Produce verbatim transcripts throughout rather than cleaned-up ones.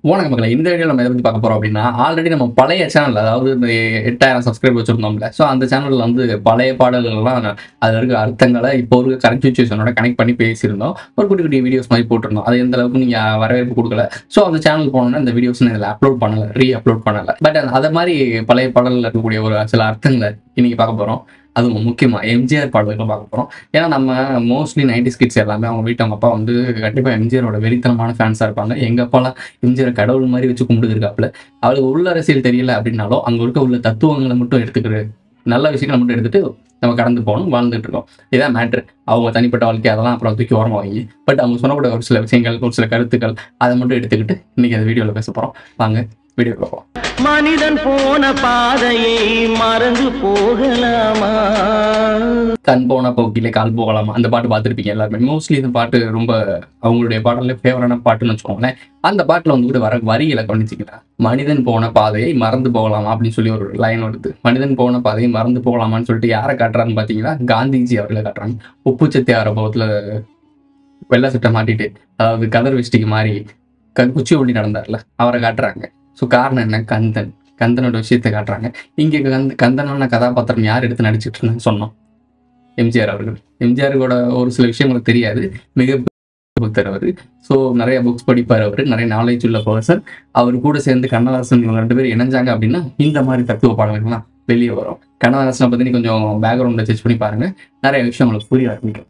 வணக்கம் மக்களே. இந்த வீடியோல நம்ம எத பத்தி பார்க்க போறோம் அப்படின்னா, ஆல்ரெடி நம்ம பழைய சேனல், அதாவது இந்த எட்டாயிரம் சப்ஸ்கிரைபர் வச்சிருந்தோம்ல. ஸோ அந்த சேனல்ல வந்து பழைய பாடல்கள்லாம் அதில் இருக்க அர்த்தங்களை இப்போ ஒரு கரண்ட் சிச்சுவேஷனோட கனெக்ட் பண்ணி பேசியிருந்தோம். ஒரு குட்டி குட்டி வீடியோஸ் மாதிரி போட்டிருந்தோம். அது எந்த அளவுக்கு நீங்க வரவேற்பு கொடுக்கல. ஸோ அந்த சேனல் போனோம்னா இந்த வீடியோஸ் இதில் அப்லோட் பண்ணல, ரீ அப்லோட் பண்ணல. பட் அதை மாதிரி பழைய பாடல்கள் இருக்கக்கூடிய ஒரு சில அர்த்தங்களை இன்னைக்கு பார்க்க போறோம். அதுவும் முக்கியமா எம்ஜிஆர் பாடல்கள் பார்க்க போறோம். ஏன்னா நம்ம மோஸ்ட்லி நைன்டிஸ் கிட்ஸ் எல்லாமே அவங்க வீட்டு அவங்க அப்பா வந்து கண்டிப்பா எம்ஜிஆரோட வெறித்தனமான ஃபேன்ஸா இருப்பாங்க. எங்க அப்பாலாம் எம்ஜிஆர் கடவுள் மாதிரி வச்சு கும்பிட்டு இருக்காப்புல. அவளுக்கு உள்ள அரசியல் தெரியல அப்படின்னாலும் அங்க இருக்க உள்ள தத்துவங்களை மட்டும் எடுத்துக்கிற நல்ல விஷயங்களை மட்டும் எடுத்துட்டு நம்ம கடந்து போகணும், வாழ்ந்துட்டு இருக்கோம். இதான் மேட்ரு. அவங்க தனிப்பட்ட வாழ்க்கை அதெல்லாம் அப்புறம் தூக்கி ஓரமா வாங்கி, பட் அவங்க சொன்னக்கூடிய ஒரு சில விஷயங்கள், ஒரு சில கருத்துக்கள், அதை மட்டும் எடுத்துக்கிட்டு இன்னைக்கு அந்த வீடியோவில் பேச போறோம். வாங்க வீடியோ பார்ப்போம். மனிதன் போன பாதையை மறந்து போகலாமா? கண் போன போக்கிலே கால் போகலாமா? அந்த பாட்டு பார்த்துருப்பீங்க எல்லாருமே. மோஸ்ட்லி இந்த பாட்டு ரொம்ப அவங்களுடைய பாடல ஃபேவரான பாட்டுன்னு வச்சுக்கோங்களேன். அந்த பாட்டில் வந்து கூட வர வரிகளை கவனிச்சிக்கிறேன். மனிதன் போன பாதையை மறந்து போகலாமா அப்படின்னு சொல்லி ஒரு லைன் வருது. மனிதன் போன பாதையை மறந்து போகலாமான்னு சொல்லிட்டு யாரை காட்டுறான்னு பார்த்தீங்கன்னா, காந்திஜி அவர்களை காட்டுறாங்க. உப்பு சத்தியார பவத்தில் வெள்ளை சட்டை மாட்டிட்டு, அதாவது கதர் வெஷ்டிக்கு மாதிரி க குச்சி ஒளி நடந்தார்ல, அவரை காட்டுறாங்க. ஸோ காரணம் என்ன? கந்தன். கந்தனோட விஷயத்தை காட்டுறாங்க. இங்கே கந்த கந்தனான கதாபாத்திரம் யார் எடுத்து நடிச்சிட்டு இருந்தான்னு சொன்னோம், எம்ஜிஆர் அவர்கள். எம்ஜிஆரோட ஒரு சில விஷயங்களுக்கு தெரியாது. மிக புத்தர் அவர். ஸோ நிறைய புக்ஸ் படிப்பார் அவர், நிறைய நாலேஜ் உள்ள பர்சன். அவர் கூட சேர்ந்து கண்ணதாசன் இவங்க ரெண்டு பேரும் இணைஞ்சாங்க அப்படின்னா இந்த மாதிரி தத்துவ பாடல்கள்லாம் வெளியே வரும். கண்ணதாசனை பற்றி நீ கொஞ்சம் பேக்ரவுண்டை செக் பண்ணி பாருங்க, நிறைய விஷயம் உங்களுக்கு புரிய ஆரம்பிக்கும்.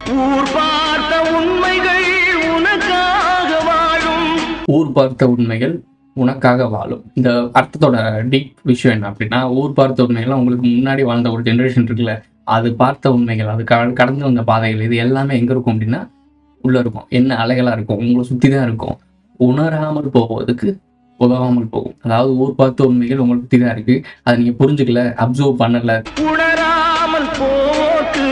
ஊர் பார்த்த உண்மைகள் உனக்காக வாழும். இந்த அர்த்தத்தோட டீப் விஷயம் என்ன அப்படின்னா, ஊர் பார்த்த உண்மைகள்லாம் உங்களுக்கு முன்னாடி வாழ்ந்த ஒரு ஜென்ரேஷன் இருக்குல்ல, அது பார்த்த உண்மைகள், அது கடந்து வந்த பாதைகள், இது எல்லாமே எங்க இருக்கும் அப்படின்னா உள்ள இருக்கும். என்ன அலைகளா இருக்கும், உங்களை சுத்தி தான் இருக்கும். உணராமல் போவதுக்கு உதவாமல் போகும். அதாவது ஊர் பார்த்த உண்மைகள் உங்களுக்கு சுத்தி தான் இருக்கு, அதை நீங்க புரிஞ்சுக்கல, அப்சர்வ் பண்ணல, உணராமல் போக்கு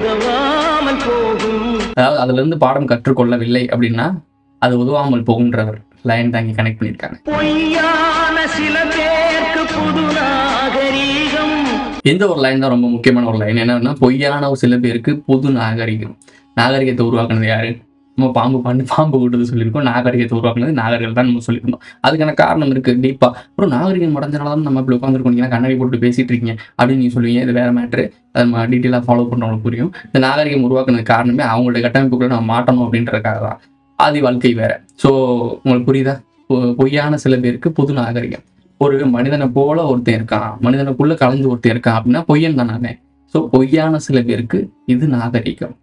உதவாமல் போகும். அதாவது அதுல இருந்து பாடம் கற்றுக்கொள்ளவில்லை அப்படின்னா அது உதவாமல் போகுன்றவர் லைன் தாங்கி கனெக்ட் பண்ணியிருக்காங்க. பொய்யான சில பேருக்கு புது நாகரீகம். எந்த ஒரு லைன் தான் ரொம்ப முக்கியமான ஒரு லைன் என்னன்னா, பொய்யான ஒரு சில பேருக்கு புது நாகரிகம். நாகரிகத்தை உருவாக்குனது யாரு? நம்ம பாம்பு பண்ணி பாம்பு கூட்டது சொல்லியிருக்கோம். நாகரிகத்தை உருவாக்குனது நாகரிகள் தான் நம்ம சொல்லியிருந்தோம். அதுக்கான காரணம் இருக்கு டீப்பா. அப்புறம் நாகரிகம் அடைஞ்சனால தான் நம்ம இப்படி உட்காந்துருக்கோம், கண்ணாடி போட்டு பேசிட்டு இருக்கீங்க அப்படின்னு நீங்க சொல்லுவீங்க. இது வேற மேட்ரு. அதை நம்ம டீட்டெயிலாக ஃபாலோ பண்ணுறவங்களுக்கு புரியும். இந்த நாகரிகம் உருவாக்குனது காரணமே அவங்களுடைய கட்டமைப்புகளை நம்ம மாட்டணும் அப்படின்றதுக்காக தான். ஆதி வாழ்க்கை வேற. ஸோ உங்களுக்கு புரியுதா? பொய்யான சில பேருக்கு புது நாகரிகம். ஒரு மனிதனை போல ஒருத்தன் இருக்கான், மனிதனுக்குள்ள கலந்து ஒருத்தன் இருக்கான் அப்படின்னா பொய்யன் தானே. ஸோ பொய்யான சில பேருக்கு இது நாகரிகம்.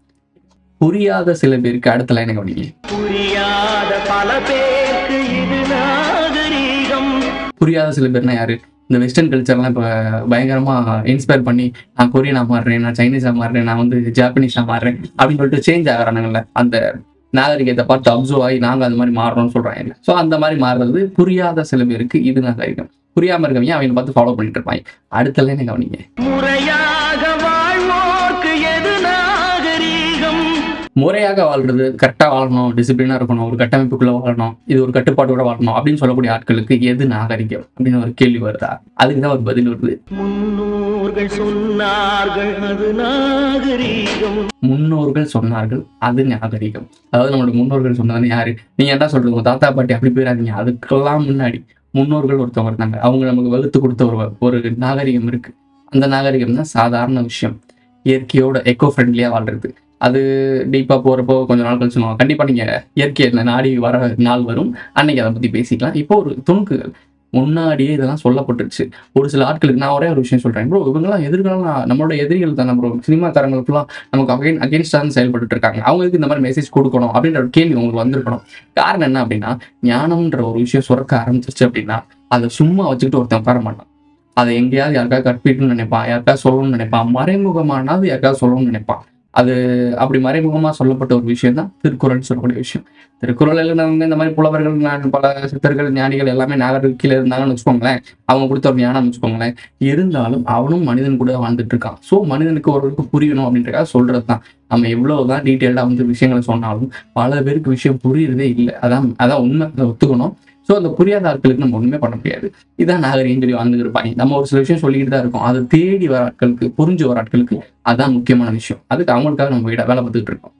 புரியாத சில பேருக்கு அடுத்த லைனை கவனிங்க. புரியாத பல பேருக்கு இது நாகரீகம். புரியாத சில பேர்னா யாரு? இந்த வெஸ்டர்ன் கல்ச்சர்லாம் இப்போ பயங்கரமா இன்ஸ்பயர் பண்ணி நான் கொரியனா மாறுறேன், நான் சைனீஸா மாறுறேன், நான் வந்து ஜாப்பனீஸா மாறுறேன் அப்படின்னு சொல்லிட்டு சேஞ்ச் ஆகிறானுங்கல்ல, அந்த நாகரிகத்தை பார்த்து அப்சர்வ் ஆகி நாங்கள் அது மாதிரி மாறுறோம்னு சொல்றாங்க. ஸோ அந்த மாதிரி மாறுறது புரியாத சில பேருக்கு இது நாகரிகம். புரியாம இருக்கவங்க அவங்க பார்த்து ஃபாலோ பண்ணிட்டு இருப்பாங்க. அடுத்த லைனை கவனிங்க. முறையாக வாழ்வோர்க்கு எது நாகரீகம். முறையாக வாழ்றது, கரெக்டாக வாழணும், டிசிப்ளினா இருக்கணும், ஒரு கட்டமைப்புக்குள்ள வாழணும், இது ஒரு கட்டுப்பாட்டோட வாழணும் அப்படின்னு சொல்லக்கூடிய ஆட்களுக்கு எது நாகரிகம் அப்படின்னு ஒரு கேள்வி வருதா? அதுக்கு தான் ஒரு பதில் வருது. முன்னோர்கள் சொன்னார்கள் அது நாகரீகம். முன்னோர்கள் சொன்னார்கள் அது நாகரிகம். அதாவது நம்மளோட முன்னோர்கள் சொன்னதுன்னு யாரு? நீங்க என்ன சொல்றது, உங்க தாத்தா பாட்டி அப்படி போயிடாதீங்க. அதுக்கெல்லாம் முன்னாடி முன்னோர்கள் ஒருத்தவங்க இருந்தாங்க. அவங்க நமக்கு வகுத்து கொடுத்த ஒரு ஒரு நாகரிகம் இருக்கு. அந்த நாகரிகம் தான் சாதாரண விஷயம். இயற்கையோட எக்கோ ஃப்ரெண்ட்லியா வாழ்றது. அது டீப்பா போறப்போ கொஞ்சம் நாள் கழிச்சு சொல்லுவாங்க. கண்டிப்பா நீங்க இயற்கையை நாடி வர நாள் வரும், அன்னைக்கு அதை பத்தி பேசிக்கலாம். இப்போ ஒரு துணுக்குகள் முன்னாடியே இதெல்லாம் சொல்லப்பட்டுருச்சு. ஒரு சில ஆட்களுக்கு நான் ஒரே ஒரு விஷயம் சொல்றேன், ப்ரோ இவங்கெல்லாம் எதிர்காலம் நம்மளோட எதிரிகள் தானே ப்ரோ. சினிமாக்காரங்களுக்குலாம் நமக்கு அகைன் அகேன்ஸ்டாக செயல்பட்டு இருக்காங்க. அவங்களுக்கு இந்த மாதிரி மெசேஜ் கொடுக்கணும் அப்படின்ற ஒரு கேள்வி உங்களுக்கு வந்திருக்கணும். காரணம் என்ன அப்படின்னா, ஞானம்ன்ற ஒரு விஷயம் சுரக்க ஆரம்பிச்சிருச்சு அப்படின்னா அதை சும்மா வச்சுக்கிட்டு ஒருத்தன் உட்கார மாட்டான். அதை எங்கேயாவது யாருக்காவது கற்பிக்கணும்னு நினைப்பான், யாருக்காவது சொல்லணும்னு நினைப்பான், மறைமுகமானாவது யாருக்காவது சொல்லணும்னு நினைப்பான். அது அப்படி மறைமுகமா சொல்லப்பட்ட ஒரு விஷயம் தான் திருக்குறள் சொல்லக்கூடிய விஷயம். திருக்குறள் எழுதினவங்க இந்த மாதிரி புலவர்கள், பல சித்தர்கள், ஞானிகள் எல்லாமே நாகரிக கீழே இருந்தாங்கன்னு வச்சுக்கோங்களேன். அவங்க கொடுத்த ஒரு ஞானம் வச்சுக்கோங்களேன். இருந்தாலும் அவனும் மனிதன் கூட வாழ்ந்துட்டு இருக்கான். ஸோ மனிதனுக்கு ஓரளவுக்கு புரியணும் அப்படின்றக்காக சொல்றது தான். நம்ம எவ்வளவுதான் டீட்டெயில்டா வந்து விஷயங்களை சொன்னாலும் பல பேருக்கு விஷயம் புரியுறதே இல்லை. அதான் அதான் உண்மை, அதை ஒத்துக்கணும். ஸோ அந்த புரியாத ஆட்களுக்கு நம்ம ஒண்ணுமே பண்ண முடியாது. இதான் நாகரிகம் சொல்லி வாழ்ந்து இருப்பாங்க. நம்ம ஒரு சில விஷயம் சொல்லிக்கிட்டு தான் இருக்கோம். அதை தேடி வர ஆட்களுக்கு, புரிஞ்சு வர ஆட்களுக்கு அதான் முக்கியமான விஷயம். அதுக்கு அவங்களுக்காக நம்ம வேலை பார்த்துக்கிட்டு இருக்கோம்.